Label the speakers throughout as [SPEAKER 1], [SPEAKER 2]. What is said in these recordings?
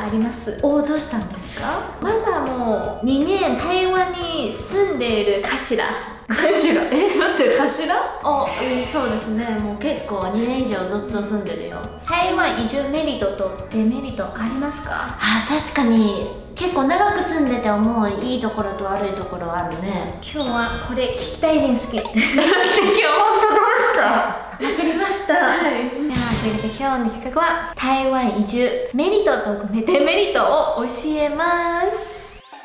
[SPEAKER 1] ります。
[SPEAKER 2] お、どうしたんですか？
[SPEAKER 1] まだもう2年台湾に住んでいるかしら。
[SPEAKER 2] 待ってかしら？そうですね、もう結構2年以上ずっと住んでるよ。
[SPEAKER 1] 台湾移住メリットとデメリットありますか？
[SPEAKER 2] 確かに結構長く住んでて思ういいところと悪いところあるね。
[SPEAKER 1] 今日はこれ聞きたいですけど
[SPEAKER 2] 今日本当どうした
[SPEAKER 1] わかりました。はい。じゃあということで今日の企画は台湾移住メリットとデメリットを教えます。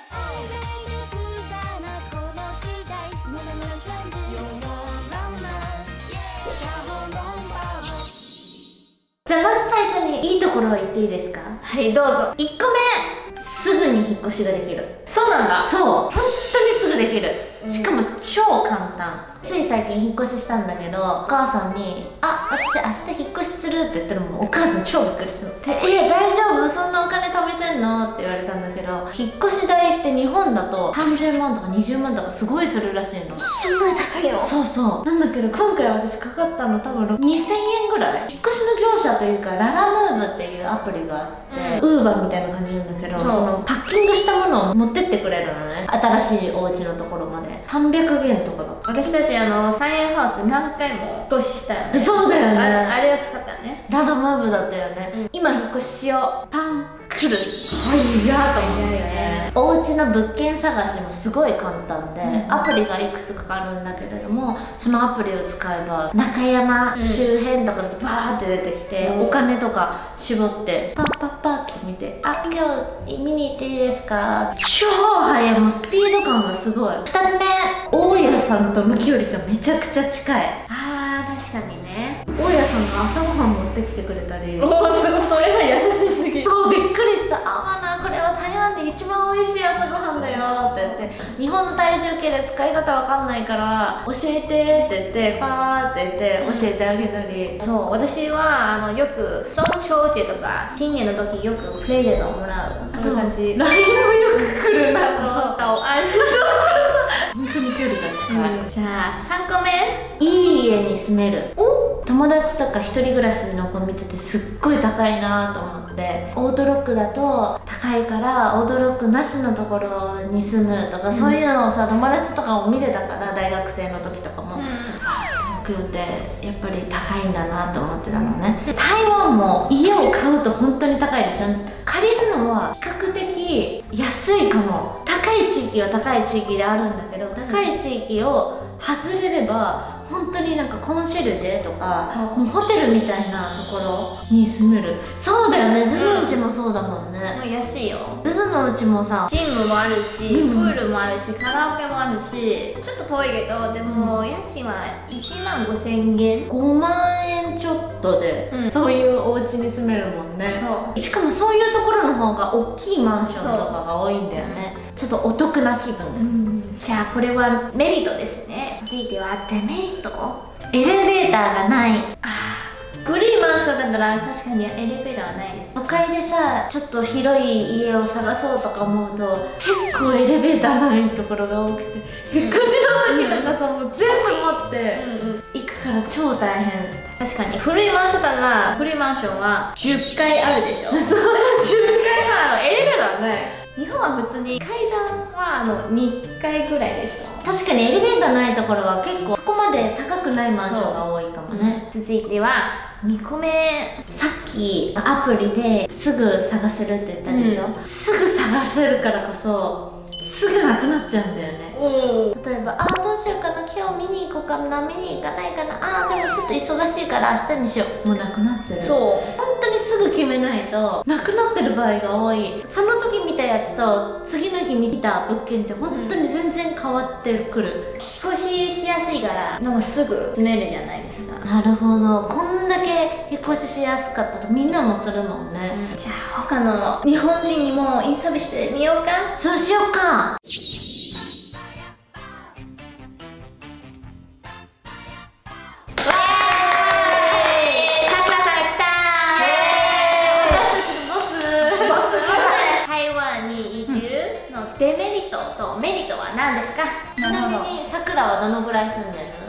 [SPEAKER 2] じゃあまず最初にいいところを言っていいですか？
[SPEAKER 1] はい、どうぞ。
[SPEAKER 2] 1個目、すぐに引っ越しができる。
[SPEAKER 1] そうなんだ。
[SPEAKER 2] そう、本当にすぐできる。しかも超簡単。つい最近引っ越ししたんだけど、お母さんに「私明日引っ越しする」って言ったら、もうお母さん超びっくりするの。大丈夫？そんなお金貯めてんの？って言われたんだけど、引っ越し代って日本だと30万とか20万とかすごいするらしいの。
[SPEAKER 1] そんなに高いよ。
[SPEAKER 2] そうそうなんだけど、今回私かかったの多分2000円ぐらい。引っ越しの業者というかララムーブっていうアプリがあって、ウーバーみたいな感じなんだけど、そのパッキングしたものを持ってってくれるのね、新しいお家のところまで。300元とかだった。
[SPEAKER 1] 私たちサイエンハウス何回も引っ越ししたよね。
[SPEAKER 2] そうだよね。
[SPEAKER 1] あれを使ったね。
[SPEAKER 2] ララムーブだったよね、今引っ越ししよう、パン来る、はいやと思ってね。お家の物件探しもすごい簡単で、アプリがいくつかあるんだけれども、そのアプリを使えば中山周辺とかだとバーって出てきて、お金とか絞ってパッパッパッって見て「今日見に行っていいですか？」超早い。もうスピード感がすごい。2つ目、大家さんとの距離がめちゃくちゃ近い。
[SPEAKER 1] 確かにね。
[SPEAKER 2] 大家さんが朝ごはん持ってきてくれたり。
[SPEAKER 1] すごい、それは優しすぎ。
[SPEAKER 2] そう、びっくりした。マナ、これは台湾で一番美味しい朝ごはんだよって言って、日本の体重計で使い方わかんないから教えてって言って、パーって言って教えてあげたり。
[SPEAKER 1] そう、私はよく中秋節とか新年の時よくプレゼントをもらう。そういう感じ。
[SPEAKER 2] LINE もよく来るな。
[SPEAKER 1] そう
[SPEAKER 2] 本当に距離が近い。
[SPEAKER 1] じゃあ3個目、
[SPEAKER 2] いい家に住める。友達とか一人暮らしの子見ててすっごい高いなと思って、オートロックだと高いからオートロックなしのところに住むとか、そういうのをさ、友達とかを見てたから、大学生の時とかも、東京ってやっぱり高いんだなと思ってたのね。台湾も家を買うと本当に高いでしょ。借りるのは比較的安いかも。高い地域は高い地域であるんだけど、高い地域を外れれば本当になんかコンシェルジェとか、もうホテルみたいなところに住める。そうだよね、ズズのうちもそうだもんね。
[SPEAKER 1] もう安いよ。
[SPEAKER 2] ズズのうちもさ、
[SPEAKER 1] ジムもあるし、プールもあるし、カラオケもあるし、ちょっと遠いけど、でも家賃は1万5000元、
[SPEAKER 2] 5万円ちょっとで、そういうお家に住めるもんね。しかもそういうところの方が大きいマンションとかが多いんだよね。ちょっとお得な気分。
[SPEAKER 1] じゃあこれはメリットですね。続いてはデメリット。
[SPEAKER 2] エレベーターがない。
[SPEAKER 1] 古いマンションだったら確かにエレベーターはないです。
[SPEAKER 2] 都会でさ、ちょっと広い家を探そうとか思うと結構エレベーターないところが多くて、引っ越しの時とかさ、もう全部持って行くから超大変。
[SPEAKER 1] 確かに古いマンションだが、古いマンションは10階あるでしょ。
[SPEAKER 2] そう、10階はエレベーターない。
[SPEAKER 1] 日本は普通に階段は2階ぐらいでしょ。
[SPEAKER 2] 確かにエレベーターないところは結構そこまで高くないマンションが多いかもね。
[SPEAKER 1] 続いては2個目。
[SPEAKER 2] さっきアプリですぐ探せるって言ったでしょ、すぐ探せるからこそすぐなくなっちゃうんだよね。例えばどうしようかな、今日見に行こうかな、見に行かないかな、でもちょっと忙しいから明日にしよう、もうなくなってる。そう、本当にすぐ決めないとなくなってる場合が多い。その時見たやつと次の日見た物件って本当に全然変わってくる。
[SPEAKER 1] 引っ越ししやすいからなんかすぐ住めるじゃないですか。
[SPEAKER 2] なるほど、こんだけ引っ越ししやすかったらみんなもするもんね。
[SPEAKER 1] じゃあ他の日本人にもインタビューしてみようか。
[SPEAKER 2] そうしようか。
[SPEAKER 1] デメリットとメリットは何ですか？
[SPEAKER 2] ちなみにさくらはどのぐらい住んでる？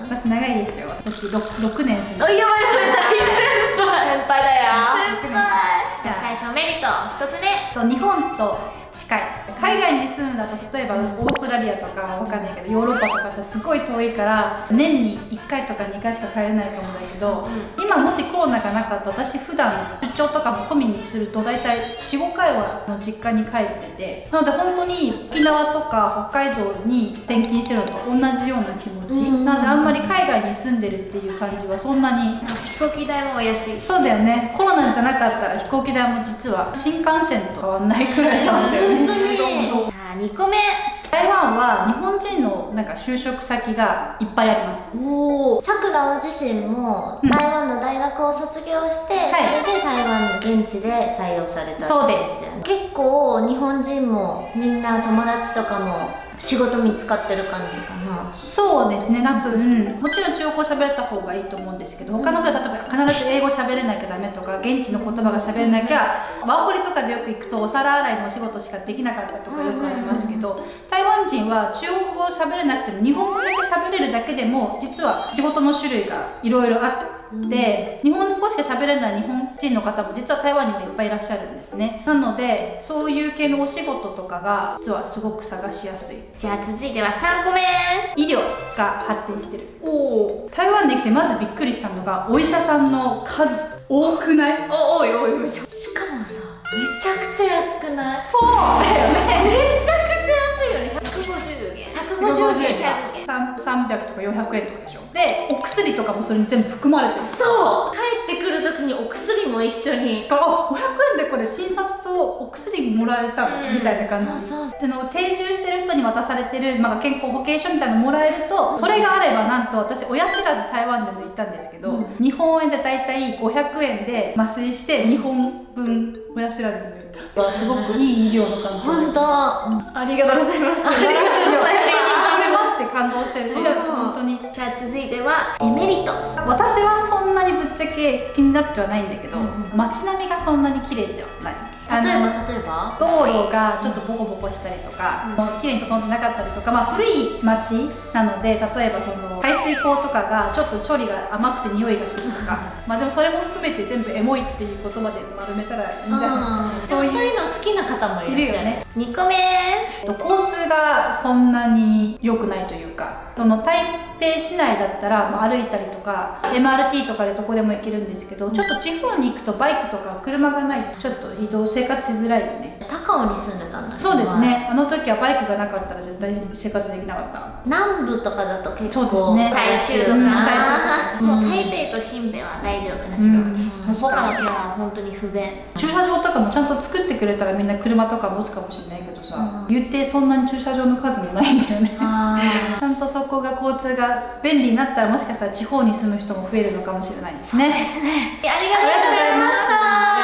[SPEAKER 3] 私長いですよ。私 6年住んで
[SPEAKER 2] あ、やばい、それ大
[SPEAKER 1] 先輩だよ。
[SPEAKER 2] 先輩。
[SPEAKER 1] じゃあ最初メリット1つ目。
[SPEAKER 3] 日本と近い。海外に住むだと例えばオーストラリアとかわかんないけどヨーロッパとかってすごい遠いから年に1回とか2回しか帰れないと思うんだけど、今もしコロナがなかったら私普段出張とかも込みにすると大体 4,5 回は実家に帰ってて、なので本当に沖縄とか北海道に転勤してるのと同じような気持ち、なのであんまり海外に住んでるっていう感じはそんなに。
[SPEAKER 1] 飛行機代もお安いし。
[SPEAKER 3] そうだよね。コロナじゃなかったら飛行機代も実は新幹線と変わんないくらいなんだよね。
[SPEAKER 1] さあ2個目。
[SPEAKER 3] 台湾は日本人のなんか就職先がいっぱいあります。
[SPEAKER 2] おお。さくらは自身も台湾の大学を卒業して、それで台湾の現地で採用された。
[SPEAKER 3] そうです。
[SPEAKER 2] 結構日本人もみんな友達とかも仕事見つかってる感じかな。
[SPEAKER 3] そうですね。多分もちろん中国語喋れた方がいいと思うんですけど、他の人は例えば必ず英語喋れなきゃダメとか現地の言葉が喋れなきゃ、ワーホリとかでよく行くとお皿洗いのお仕事しかできなかったとかよくありますけど、台湾人は中国語を喋れなくても日本語だけ喋れるだけでも実は仕事の種類がいろいろあって。日本語しか喋れない日本人の方も実は台湾にもいっぱいいらっしゃるんですね。なのでそういう系のお仕事とかが実はすごく探しやすい。
[SPEAKER 1] じゃあ続いては3個目。
[SPEAKER 3] 医療が発展してる。台湾に来てまずびっくりしたのがお医者さんの数多くない？
[SPEAKER 1] 多い多い多い。
[SPEAKER 2] しかもさ、めちゃくちゃ安くない？
[SPEAKER 3] そうだよね。
[SPEAKER 2] めちゃくちゃ安いよね。
[SPEAKER 1] 150元。
[SPEAKER 2] 150元。
[SPEAKER 3] 300とか400円とかでしょ。でお薬とかもそれに全部含まれてる。
[SPEAKER 2] そう、帰ってくる時にお薬も一緒に。
[SPEAKER 3] あ、500円でこれ診察とお薬もらえたの、みたいな感じ。での定住してる人に渡されてる、健康保険証みたいなのもらえると、それがあればなんと私親知らず台湾でも行ったんですけど、日本円でだいたい500円で麻酔して2本分親知らずに打った。すごくいい医療の環境。
[SPEAKER 2] 本当、
[SPEAKER 1] ありがとうございます。
[SPEAKER 2] ありがとうございます。
[SPEAKER 3] 感動してる。本当に。
[SPEAKER 1] じゃあ続いてはデメリット。
[SPEAKER 3] 私はそんなにぶっちゃけ気になってはないんだけど、街並みがそんなに綺麗ではない。
[SPEAKER 2] 例えば
[SPEAKER 3] 道路がちょっとボコボコしたりとか、綺麗に整ってなかったりとか、古い街なので、例えばその排水溝とかがちょっと処理が甘くて匂いがするとかでもそれも含めて全部エモいっていう言葉で丸めたらいいんじゃないですか。
[SPEAKER 2] そういうの好きな方もいるよね。
[SPEAKER 1] 2個目。
[SPEAKER 3] 交通がそんなに良くないというか、その台北市内だったら歩いたりとか MRT とかでどこでも行けるんですけど、ちょっと地方に行くとバイクとか車がないとちょっと移動生活しづらいよね。
[SPEAKER 2] 高尾に住んでたんだ。
[SPEAKER 3] そうですね。あの時はバイクがなかったら絶対生活できなかった。
[SPEAKER 2] 南部とかだと結構
[SPEAKER 3] そうですね。
[SPEAKER 1] 台中とか、もう台北と新北は大丈夫だし、他の県は本当に不便。
[SPEAKER 3] 駐車場とかもちゃんと作ってくれたらみんな車とか持つかもしれないけどさ、言ってそんなに駐車場の数もないんだよね。ちゃんとそこが交通が便利になったら、もしかしたら地方に住む人も増えるのかもしれないですね。
[SPEAKER 1] そうですね。ありがとうございました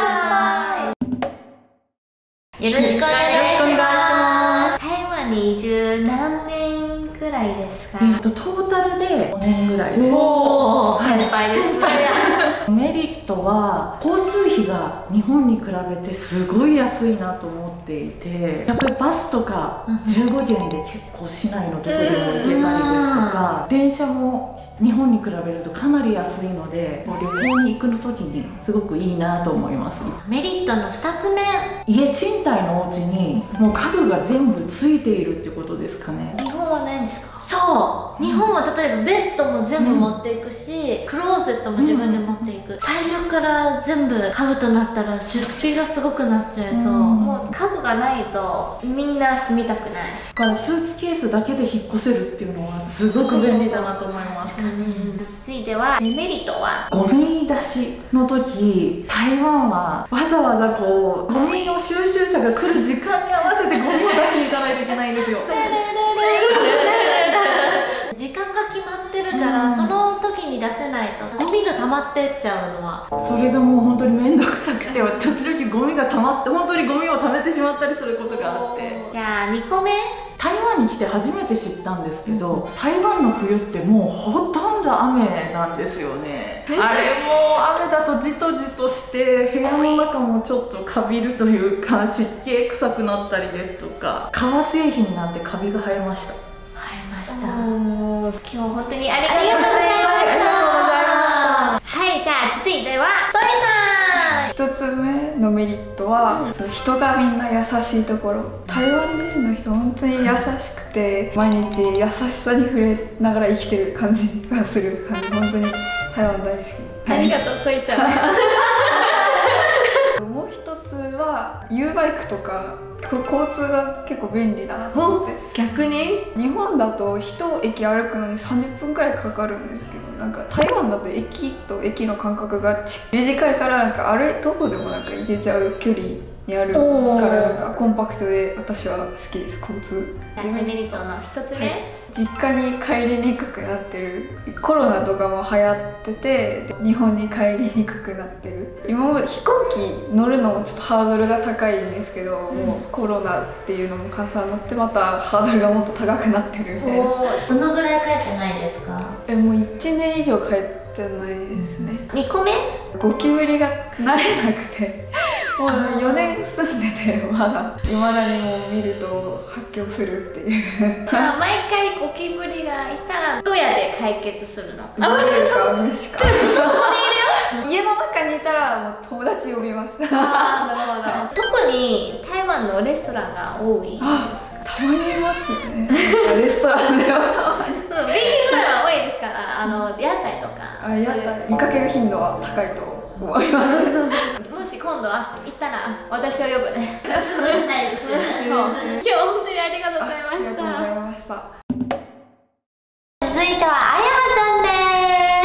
[SPEAKER 1] 。よろしくお願いします。台湾に移住何年くらいですか？
[SPEAKER 4] トータルで5年ぐらいです。
[SPEAKER 1] おお、先輩です。
[SPEAKER 4] メリットは交通費が日本に比べてすごい安いなと思っていて、やっぱりバスとか15元で結構市内のどこでも行けたりですとか、電車も日本に比べるとかなり安いので、旅行に行く時にすごくいいなと思います。
[SPEAKER 2] メリットの2つ目。
[SPEAKER 4] 家賃貸のお家にもう家具が全部ついているってことですかね。
[SPEAKER 1] 日本はないんですか？
[SPEAKER 2] そう、日本は例えばベッドも全部持っていくし、クローゼットも自分で持っていく。最初から全部買うとなったら出費がすごくなっちゃいそう。
[SPEAKER 1] もう家具がないとみんな住みたくない。
[SPEAKER 4] だからスーツケースだけで引っ越せるっていうのはすごく便利だなと思います。
[SPEAKER 1] 続いてはデメリットは
[SPEAKER 4] ゴミ出しの時、台湾はわざわざゴミの収集車が来る時間に合わせてゴミを出しに行かないといけないんですよ。
[SPEAKER 2] 時間が決まってるから、その時に出せないとゴミが溜まってっちゃうのは、
[SPEAKER 4] それがもう本当に面倒くさくて、時々ゴミが溜まって本当にゴミを溜めてしまったりすることがあって。
[SPEAKER 1] じゃあ2個目。
[SPEAKER 4] 台湾に来て初めて知ったんですけど、台湾の冬ってもうほとんど雨なんですよね。あれも雨だとじとじとして部屋の中もちょっとカビるというか、湿気臭くなったりですとか、革製品なんてカビが生えました。
[SPEAKER 2] 生えました。
[SPEAKER 1] 今日本当にありがとうございま
[SPEAKER 5] メリットは、そう人がみんな優しいところ。台湾人の人本当に優しくて、毎日優しさに触れながら生きてる感じがする感じ。本当に台湾大好き。
[SPEAKER 1] ありがとう、ソイちゃん。
[SPEAKER 5] もう一つは U バイクとか交通が結構便利だなと思って。
[SPEAKER 1] 逆に
[SPEAKER 5] 日本だと一駅歩くのに30分くらいかかるんですけど、なんか台湾だと駅と駅の間隔が短いから、なんかどこでもなんか行けちゃう距離にあるから、なんかコンパクトで私は好きです。交通
[SPEAKER 1] デメリットの一つ目、
[SPEAKER 5] 実家に帰りにくくなってる。コロナとかも流行ってて、日本に帰りにくくなってる。今まで飛行機乗るのもちょっとハードルが高いんですけど、もうコロナっていうのも重なってまたハードルがもっと高くなってるみたいな。
[SPEAKER 2] どのぐらい帰ってないですか？
[SPEAKER 5] もう1年以上帰ってないですね。
[SPEAKER 1] 2個目、
[SPEAKER 5] ゴキブリが慣れなくてもう4年住んでて、まだ未だにもう見ると発狂するっていう
[SPEAKER 1] じゃあ毎回ゴキブリがいたらどうやって解決するの？
[SPEAKER 5] 家の中にいたらもう友達呼びます。
[SPEAKER 1] ああ、なるほど。特に台湾のレストランが多いですか？
[SPEAKER 5] たまにいますよね。レストランではたまに。
[SPEAKER 1] ビーフぐらいは多いですから、屋台とか。
[SPEAKER 5] 屋台見かける頻度は高いと思います。
[SPEAKER 1] もし今度行ったら私を呼ぶね。
[SPEAKER 2] そうみたいですね。
[SPEAKER 1] そう。今日本当にありがとうございま
[SPEAKER 5] ありがとうござい
[SPEAKER 1] した。
[SPEAKER 5] ました。
[SPEAKER 2] 続いてはあやはちゃんです。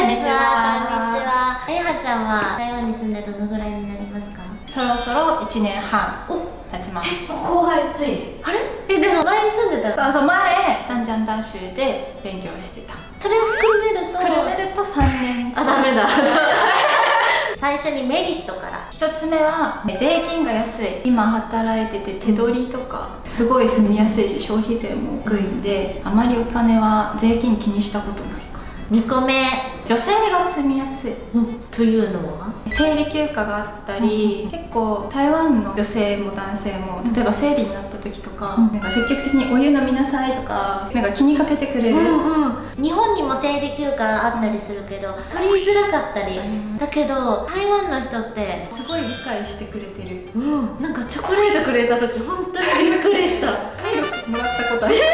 [SPEAKER 3] こんにちは。
[SPEAKER 2] こんにちは。あやはちゃんは台湾に住んでどのぐらいになりますか？
[SPEAKER 3] そろそろ1年半経ちます。
[SPEAKER 1] 後輩つい。
[SPEAKER 2] あれ？でも前に住んでたら、
[SPEAKER 3] そう、前南江大学で勉強してた。
[SPEAKER 2] それを含めると
[SPEAKER 3] 3年。
[SPEAKER 2] あ、ダメだ。最初にメリットから。
[SPEAKER 3] 1つ目は税金が安い。今働いてて手取りとかすごい住みやすいし、消費税も低いんで、あまりお金は税金気にしたことないか
[SPEAKER 2] 2個目、
[SPEAKER 3] 女性が住みやすい。
[SPEAKER 2] というのは
[SPEAKER 3] 生理休暇があったり、結構台湾の女性も男性も例えば生理になった時とか、なんか積極的にお湯飲みなさいとか、なんか気にかけてくれる。
[SPEAKER 2] 日本にも生理休暇あったりするけど取りづらかったり、だけど台湾の人って
[SPEAKER 3] すごい理解してくれてる。
[SPEAKER 2] なんかチョコレートくれた時本当にびっくりした。
[SPEAKER 3] 体力もらったことある。
[SPEAKER 2] すごい優し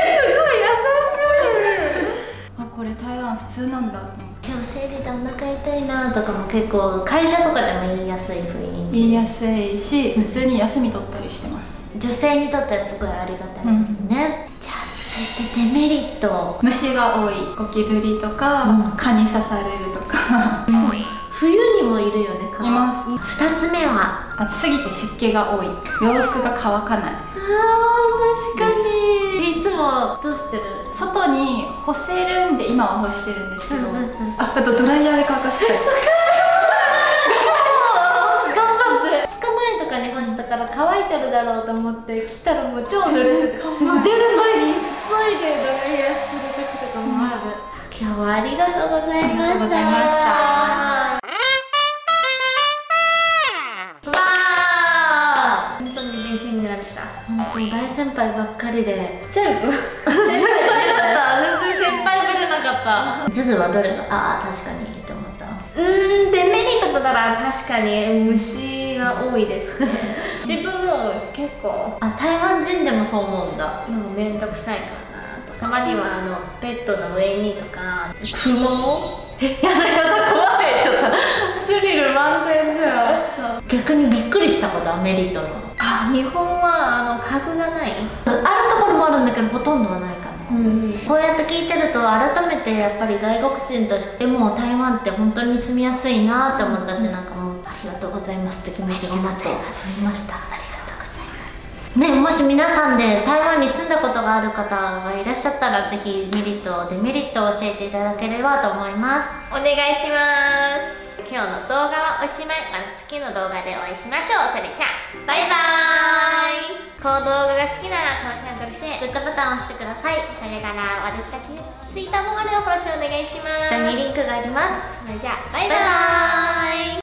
[SPEAKER 2] い。
[SPEAKER 3] あ、これ台湾普通なんだと思って。
[SPEAKER 2] 今日生理でお腹痛いなとかも結構会社とかでも言いやすい雰囲気。
[SPEAKER 3] 言いやすいし、普通に休み取ったりしてます。
[SPEAKER 2] 女性にとってはすごいありがたいですね。じゃあ続いてデメリット。
[SPEAKER 3] 虫が多い。ゴキブリとか、蚊に刺されるとか。
[SPEAKER 2] 冬にもいるよね、蚊。
[SPEAKER 3] います。
[SPEAKER 2] 2つ目は
[SPEAKER 3] 暑すぎて湿気が多い。洋服が乾かない。
[SPEAKER 2] 確かに。いつもどうしてる？
[SPEAKER 3] 外に干せるんで今は干してるんですけど、あとドライヤーで乾かしたり。
[SPEAKER 2] 頑張って。2日前とかに干したから乾いてるだろうと思って来たらもう超濡れてて、もう出る前に急いでドライヤーする時とかもある。今日はありがとうございました。
[SPEAKER 3] ありがとうございました。
[SPEAKER 1] 本当に勉強になりました。
[SPEAKER 2] 本当に大先輩ばっかりで
[SPEAKER 1] 全部
[SPEAKER 2] 先輩だった。全然先輩ぶれなかった。ズズはどれが確かにって思った？
[SPEAKER 1] デメリットだったら確かに虫が多いですね。自分も結構
[SPEAKER 2] 台湾人でもそう思うんだ。
[SPEAKER 1] なんかめんどくさいかなとか、たまにはペットの上にとかクモ。
[SPEAKER 2] やだ怖い。ちょっとスリル満点じゃん。
[SPEAKER 1] そう。
[SPEAKER 2] 逆にびっくりしたことはメリットの。
[SPEAKER 1] 日本は家具がない。
[SPEAKER 2] あるところもあるんだけどほとんどはないかな。こうやって聞いてると改めてやっぱり外国人としても台湾って本当に住みやすいなって思ったし、なんかもうありがとうございますって気持ちがまずありました。ありがとうございますね。もし皆さんで台湾に住んだことがある方がいらっしゃったら、ぜひメリットデメリットを教えていただければと思います。
[SPEAKER 1] お願いします。今日の動画はおしまい。また次の動画でお会いしましょう。それじゃあバイバーイ。この動画が好きならこのチャンネル登録して
[SPEAKER 2] グッドボタンを押してください。
[SPEAKER 1] それから私たち Twitter もあるのフォローしてお願いします。
[SPEAKER 2] 下にリンクがあります。
[SPEAKER 1] それじゃあバイバーイ。